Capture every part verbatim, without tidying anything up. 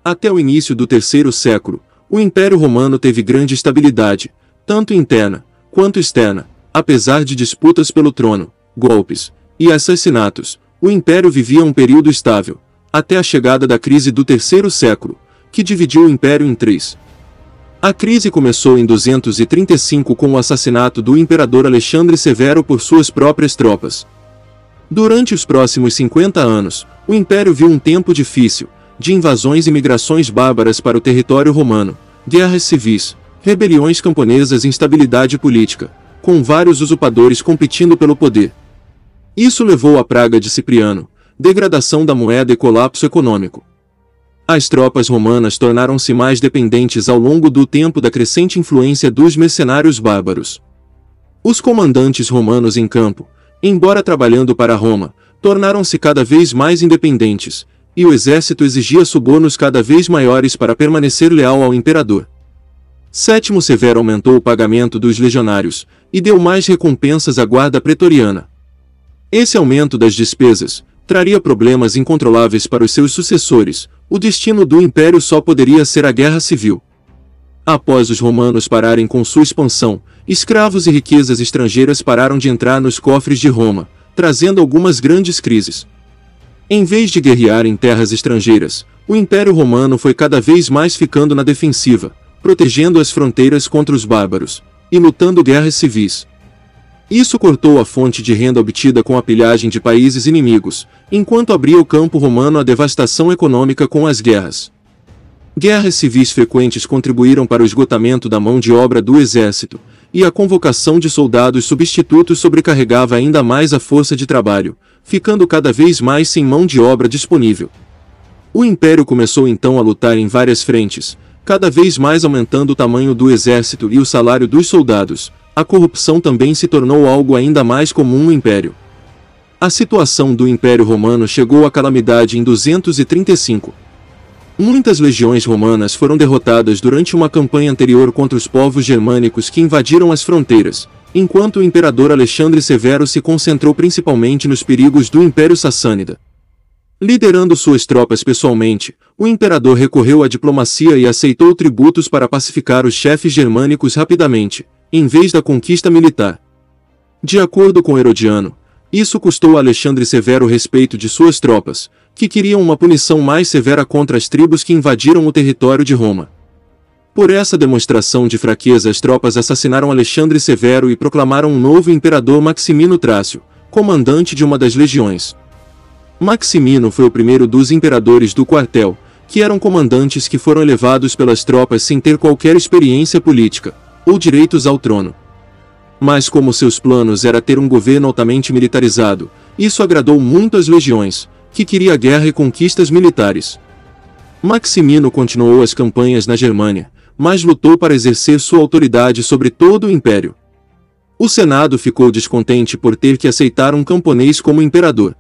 Até o início do terceiro século, o Império Romano teve grande estabilidade, tanto interna quanto externa. Apesar de disputas pelo trono, golpes e assassinatos, o Império vivia um período estável, até a chegada da crise do terceiro século, que dividiu o Império em três. A crise começou em duzentos e trinta e cinco com o assassinato do imperador Alexandre Severo por suas próprias tropas. Durante os próximos cinquenta anos, o Império viu um tempo difícil, de invasões e migrações bárbaras para o território romano, guerras civis, rebeliões camponesas e instabilidade política, com vários usurpadores competindo pelo poder. Isso levou à praga de Cipriano, degradação da moeda e colapso econômico. As tropas romanas tornaram-se mais dependentes ao longo do tempo da crescente influência dos mercenários bárbaros. Os comandantes romanos em campo, embora trabalhando para Roma, tornaram-se cada vez mais independentes, e o exército exigia subornos cada vez maiores para permanecer leal ao imperador. Sétimo Severo aumentou o pagamento dos legionários, e deu mais recompensas à guarda pretoriana. Esse aumento das despesas traria problemas incontroláveis para os seus sucessores. O destino do império só poderia ser a guerra civil. Após os romanos pararem com sua expansão, escravos e riquezas estrangeiras pararam de entrar nos cofres de Roma, trazendo algumas grandes crises. Em vez de guerrear em terras estrangeiras, o Império Romano foi cada vez mais ficando na defensiva, protegendo as fronteiras contra os bárbaros, e lutando guerras civis. Isso cortou a fonte de renda obtida com a pilhagem de países inimigos, enquanto abria o campo romano à devastação econômica com as guerras. Guerras civis frequentes contribuíram para o esgotamento da mão de obra do exército, e a convocação de soldados substitutos sobrecarregava ainda mais a força de trabalho, ficando cada vez mais sem mão de obra disponível. O Império começou então a lutar em várias frentes, cada vez mais aumentando o tamanho do exército e o salário dos soldados. A corrupção também se tornou algo ainda mais comum no Império. A situação do Império Romano chegou à calamidade em duzentos e trinta e cinco. Muitas legiões romanas foram derrotadas durante uma campanha anterior contra os povos germânicos que invadiram as fronteiras, enquanto o imperador Alexandre Severo se concentrou principalmente nos perigos do Império Sassânida. Liderando suas tropas pessoalmente, o imperador recorreu à diplomacia e aceitou tributos para pacificar os chefes germânicos rapidamente, em vez da conquista militar. De acordo com Herodiano, isso custou a Alexandre Severo o respeito de suas tropas, que queriam uma punição mais severa contra as tribos que invadiram o território de Roma. Por essa demonstração de fraqueza, as tropas assassinaram Alexandre Severo e proclamaram um novo imperador, Maximino Trácio, comandante de uma das legiões. Maximino foi o primeiro dos imperadores do quartel, que eram comandantes que foram elevados pelas tropas sem ter qualquer experiência política ou direitos ao trono. Mas como seus planos era ter um governo altamente militarizado, isso agradou muito às legiões, que queria guerra e conquistas militares. Maximino continuou as campanhas na Germânia, mas lutou para exercer sua autoridade sobre todo o império. O Senado ficou descontente por ter que aceitar um camponês como imperador.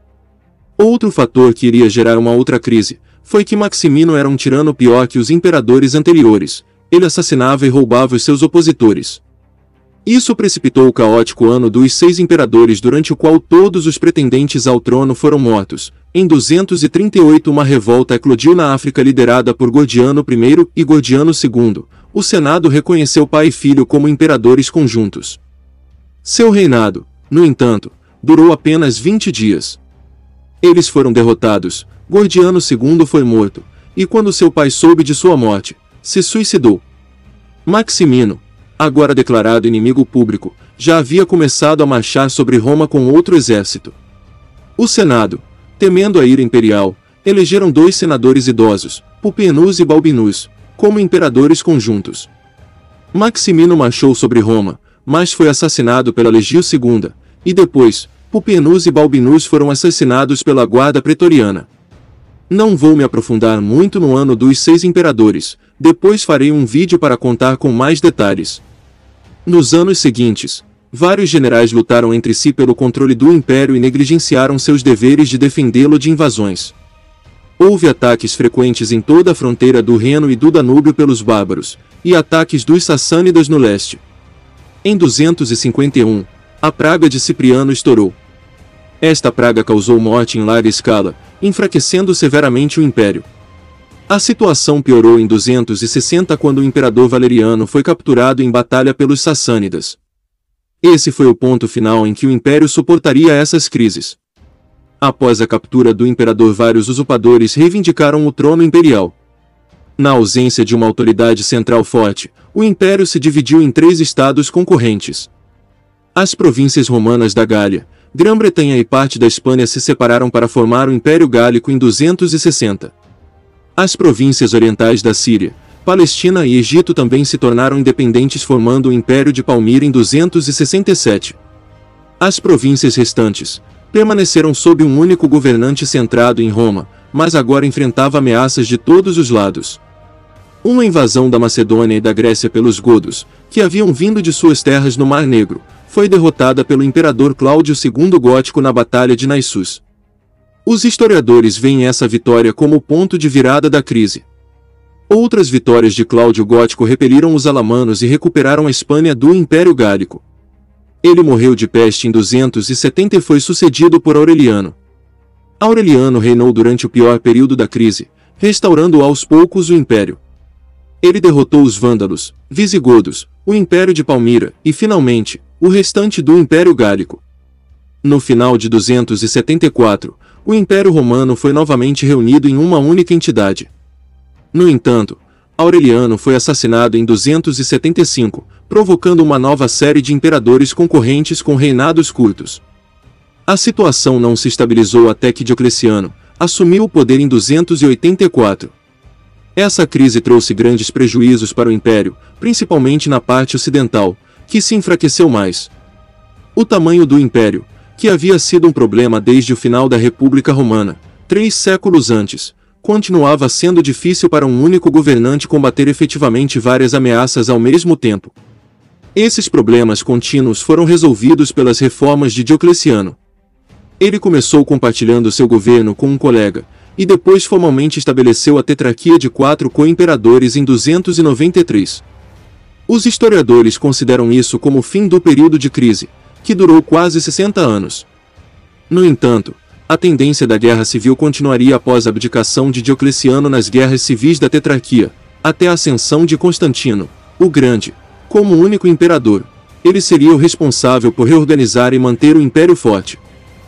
Outro fator que iria gerar uma outra crise foi que Maximino era um tirano pior que os imperadores anteriores. Ele assassinava e roubava os seus opositores. Isso precipitou o caótico ano dos seis imperadores, durante o qual todos os pretendentes ao trono foram mortos. Em duzentos e trinta e oito, uma revolta eclodiu na África liderada por Gordiano I e Gordiano segundo. O Senado reconheceu pai e filho como imperadores conjuntos. Seu reinado, no entanto, durou apenas vinte dias. Eles foram derrotados, Gordiano segundo foi morto, e quando seu pai soube de sua morte, se suicidou. Maximino, agora declarado inimigo público, já havia começado a marchar sobre Roma com outro exército. O Senado, temendo a ira imperial, elegeram dois senadores idosos, Pupienus e Balbinus, como imperadores conjuntos. Maximino marchou sobre Roma, mas foi assassinado pela Legio segunda, e depois, Pupienus e Balbinus foram assassinados pela guarda pretoriana. Não vou me aprofundar muito no ano dos seis imperadores, depois farei um vídeo para contar com mais detalhes. Nos anos seguintes, vários generais lutaram entre si pelo controle do império e negligenciaram seus deveres de defendê-lo de invasões. Houve ataques frequentes em toda a fronteira do Reno e do Danúbio pelos bárbaros, e ataques dos sassânidas no leste. Em duzentos e cinquenta e um, a praga de Cipriano estourou. Esta praga causou morte em larga escala, enfraquecendo severamente o império. A situação piorou em duzentos e sessenta quando o imperador Valeriano foi capturado em batalha pelos Sassânidas. Esse foi o ponto final em que o império suportaria essas crises. Após a captura do imperador, vários usurpadores reivindicaram o trono imperial. Na ausência de uma autoridade central forte, o império se dividiu em três estados concorrentes. As províncias romanas da Gália, Grã-Bretanha e parte da Espanha se separaram para formar o Império Gálico em duzentos e sessenta. As províncias orientais da Síria, Palestina e Egito também se tornaram independentes, formando o Império de Palmira em duzentos e sessenta e sete. As províncias restantes permaneceram sob um único governante centrado em Roma, mas agora enfrentava ameaças de todos os lados. Uma invasão da Macedônia e da Grécia pelos godos, que haviam vindo de suas terras no Mar Negro, foi derrotada pelo imperador Cláudio segundo Gótico na Batalha de Naissus. Os historiadores veem essa vitória como o ponto de virada da crise. Outras vitórias de Cláudio Gótico repeliram os alamanos e recuperaram a Espanha do Império Gálico. Ele morreu de peste em duzentos e setenta e foi sucedido por Aureliano. Aureliano reinou durante o pior período da crise, restaurando aos poucos o império. Ele derrotou os vândalos, visigodos, o Império de Palmira e, finalmente, o restante do Império Gálico. No final de duzentos e setenta e quatro, o Império Romano foi novamente reunido em uma única entidade. No entanto, Aureliano foi assassinado em duzentos e setenta e cinco, provocando uma nova série de imperadores concorrentes com reinados curtos. A situação não se estabilizou até que Diocleciano assumiu o poder em duzentos e oitenta e quatro. Essa crise trouxe grandes prejuízos para o Império, principalmente na parte ocidental, que se enfraqueceu mais. O tamanho do Império, que havia sido um problema desde o final da República Romana, três séculos antes, continuava sendo difícil para um único governante combater efetivamente várias ameaças ao mesmo tempo. Esses problemas contínuos foram resolvidos pelas reformas de Diocleciano. Ele começou compartilhando seu governo com um colega, e depois formalmente estabeleceu a tetrarquia de quatro co-imperadores em duzentos e noventa e três. Os historiadores consideram isso como o fim do período de crise, que durou quase sessenta anos. No entanto, a tendência da guerra civil continuaria após a abdicação de Diocleciano nas guerras civis da tetrarquia, até a ascensão de Constantino, o Grande, como único imperador. Ele seria o responsável por reorganizar e manter o império forte.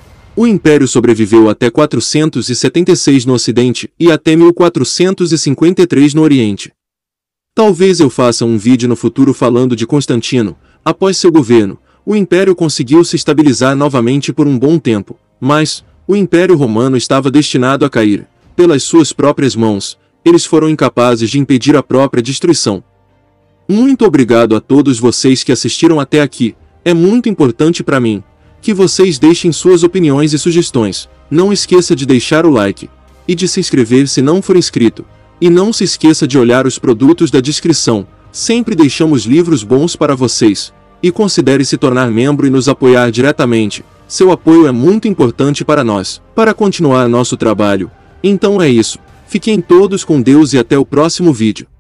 O império sobreviveu até quatrocentos e setenta e seis no Ocidente e até mil quatrocentos e cinquenta e três no Oriente. Talvez eu faça um vídeo no futuro falando de Constantino. Após seu governo, o império conseguiu se estabilizar novamente por um bom tempo, mas o Império Romano estava destinado a cair. Pelas suas próprias mãos, eles foram incapazes de impedir a própria destruição. Muito obrigado a todos vocês que assistiram até aqui. É muito importante para mim que vocês deixem suas opiniões e sugestões. Não esqueça de deixar o like e de se inscrever se não for inscrito. E não se esqueça de olhar os produtos da descrição. Sempre deixamos livros bons para vocês. E considere se tornar membro e nos apoiar diretamente. Seu apoio é muito importante para nós, para continuar nosso trabalho. Então é isso. Fiquem todos com Deus e até o próximo vídeo.